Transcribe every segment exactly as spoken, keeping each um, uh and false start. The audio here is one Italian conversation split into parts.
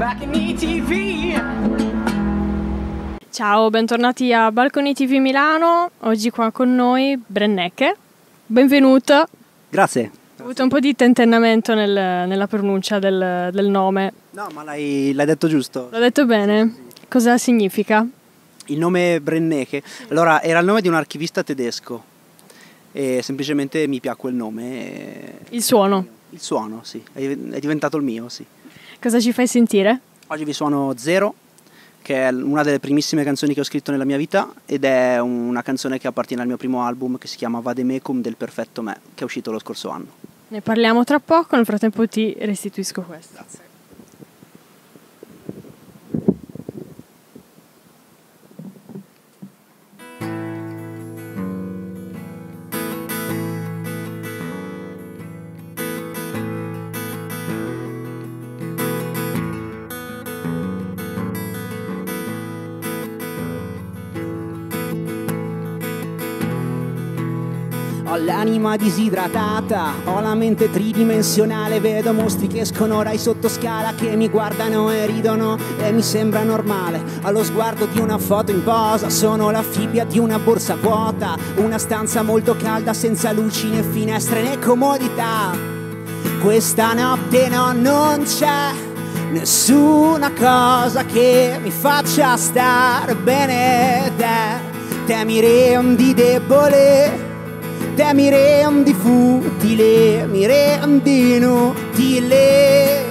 Balcony T V. Ciao, bentornati a Balcony T V Milano. Oggi qua con noi Brennecke. Benvenuto. Grazie. Ho avuto un po' di tentennamento nel, nella pronuncia del, del nome. No, ma l'hai, l'hai detto giusto. L'ho detto bene? Cosa significa? Il nome Brennecke, allora era il nome di un archivista tedesco e semplicemente mi piacque il nome. E... Il suono? Il suono, sì, è è diventato il mio, sì. Cosa ci fai sentire? Oggi vi suono Zero, che è una delle primissime canzoni che ho scritto nella mia vita ed è una canzone che appartiene al mio primo album che si chiama Vademecum del perfetto me, che è uscito lo scorso anno. Ne parliamo tra poco, nel frattempo ti restituisco questo. Grazie. Ho l'anima disidratata, ho la mente tridimensionale, vedo mostri che escono dai sottoscala che mi guardano e ridono e mi sembra normale. Allo sguardo di una foto in posa, sono la fibbia di una borsa vuota, una stanza molto calda senza luci né finestre né comodità. Questa notte no, non c'è nessuna cosa che mi faccia stare bene. Te, te mi rendi debole, te mi rendi futile, mi rendi inutile.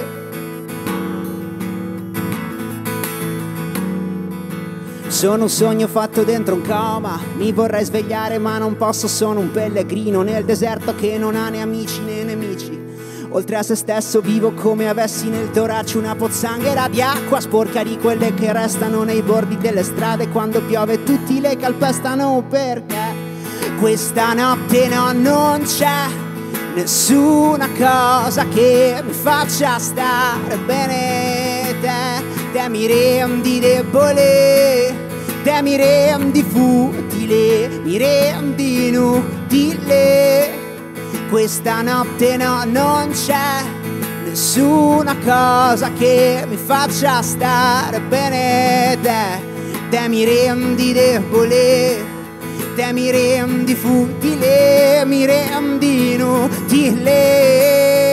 Sono un sogno fatto dentro un coma, mi vorrei svegliare ma non posso, sono un pellegrino nel deserto che non ha né amici né nemici. Oltre a se stesso vivo come avessi nel torace una pozzanghera di acqua sporca di quelle che restano nei bordi delle strade quando piove tutti le calpestano perché questa notte no, non c'è nessuna cosa che mi faccia stare bene. Te, te mi rendi debole, te mi rendi futile, mi rendi inutile. Questa notte no, non c'è nessuna cosa che mi faccia stare bene. Te, te mi rendi debole, te mi rendi futile, mi rendi inutile.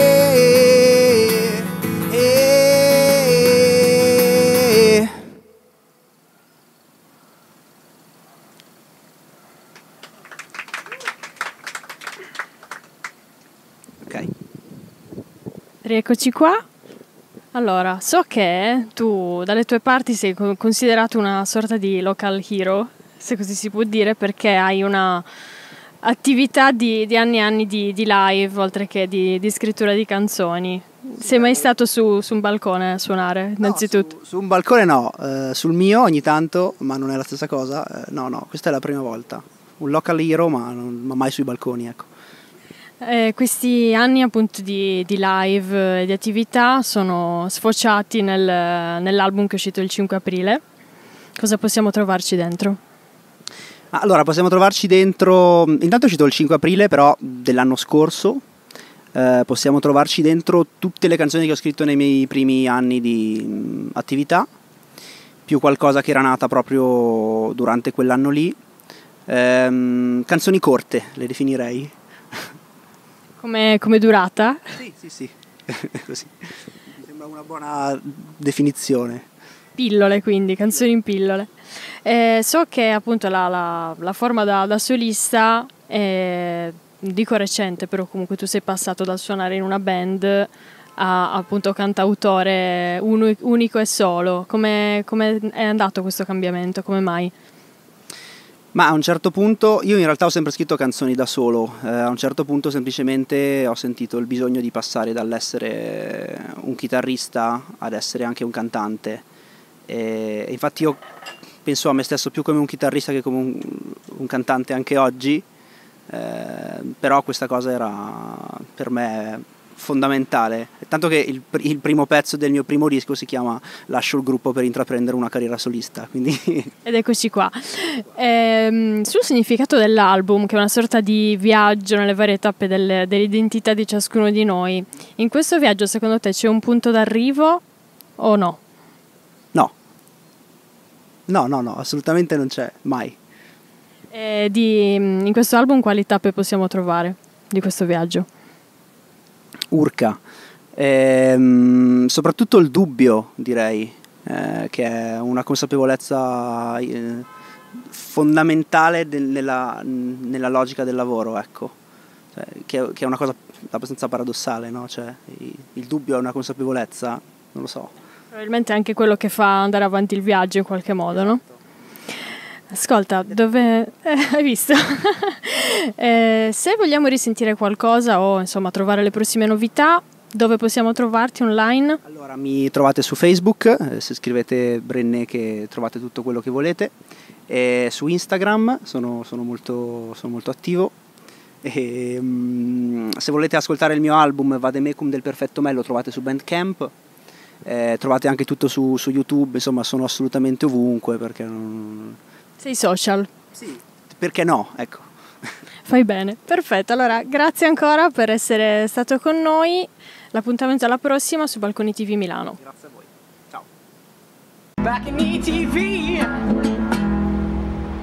Ok. Rieccoci qua. Allora, so che tu dalle tue parti sei considerato una sorta di local hero, se così si può dire, perché hai una attività di, di anni e anni di, di live, oltre che di, di scrittura di canzoni. Sei mai stato su, su un balcone a suonare, innanzitutto? No, su, su un balcone no, eh, sul mio ogni tanto, ma non è la stessa cosa. Eh, no, no, questa è la prima volta. Un local hero, ma, non, ma mai sui balconi, ecco. Eh, questi anni appunto di, di live e di attività sono sfociati nel, nell'album che è uscito il cinque aprile. Cosa possiamo trovarci dentro? Allora, possiamo trovarci dentro, intanto è uscito il cinque aprile però dell'anno scorso, eh, possiamo trovarci dentro tutte le canzoni che ho scritto nei miei primi anni di mh, attività, più qualcosa che era nata proprio durante quell'anno lì, ehm, canzoni corte, le definirei. Come, come durata? Sì, sì, sì, così, mi sembra una buona definizione. Pillole, quindi, canzoni in pillole. Eh, so che appunto la, la, la forma da, da solista è, dico recente, però comunque tu sei passato dal suonare in una band a appunto cantautore uno, unico e solo. Come è andato questo cambiamento? Come mai? Ma a un certo punto, io in realtà ho sempre scritto canzoni da solo, eh, a un certo punto semplicemente ho sentito il bisogno di passare dall'essere un chitarrista ad essere anche un cantante. E infatti io penso a me stesso più come un chitarrista che come un, un cantante anche oggi, eh, però questa cosa era per me fondamentale, tanto che il, il primo pezzo del mio primo disco si chiama Lascio il gruppo per intraprendere una carriera solista, quindi... Ed eccoci qua. Ehm, sul significato dell'album, che è una sorta di viaggio nelle varie tappe delle, dell'identità di ciascuno di noi, in questo viaggio secondo te c'è un punto d'arrivo o no? No, no, no, assolutamente non c'è, mai. E di, in questo album quali tappe possiamo trovare di questo viaggio? Urca. Ehm, soprattutto il dubbio, direi, eh, che è una consapevolezza eh, fondamentale del, nella, nella logica del lavoro, ecco. Cioè, che, che è una cosa abbastanza paradossale, no? Cioè, il, il dubbio è una consapevolezza, non lo so. Probabilmente è anche quello che fa andare avanti il viaggio in qualche modo, no? Ascolta, dove... Eh, hai visto? eh, se vogliamo risentire qualcosa o insomma trovare le prossime novità, dove possiamo trovarti online? Allora, mi trovate su Facebook, eh, se scrivete Brenné che trovate tutto quello che volete, e su Instagram sono, sono, molto, sono molto attivo. E, um, se volete ascoltare il mio album Vademecum del Perfetto Me lo trovate su Bandcamp. Eh, trovate anche tutto su, su YouTube, insomma sono assolutamente ovunque perché non... Sei social? Sì, perché no, ecco. Fai bene, perfetto, allora grazie ancora per essere stato con noi, l'appuntamento alla prossima su Balconi T V Milano. Grazie a voi, ciao. Back in E T V.